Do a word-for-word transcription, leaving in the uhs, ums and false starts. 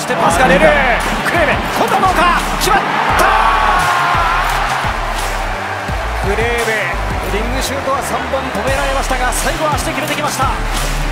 してパスが出る。クレーメ今度はどうか、決まった。クレーメリングシュートはさんぼん止められましたが、最後は足で決めてきました。